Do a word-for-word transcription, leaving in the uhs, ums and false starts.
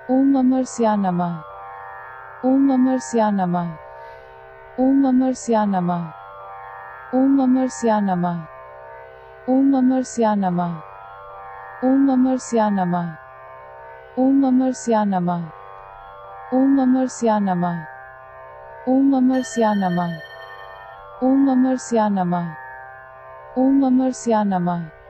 ओम अमरस्या नमः। ओम अमरस्या नमः। ओम अमरस्या नमः। ओम अमरस्या नमः। ओम अमरस्या नमः। ओम अमरस्या नमः। ओम अमरस्या नमः। ओम अमरस्या नमः। ओम अमरस्या नमः। ओम अमरस्या नमः। ओम अमरस्या नमः।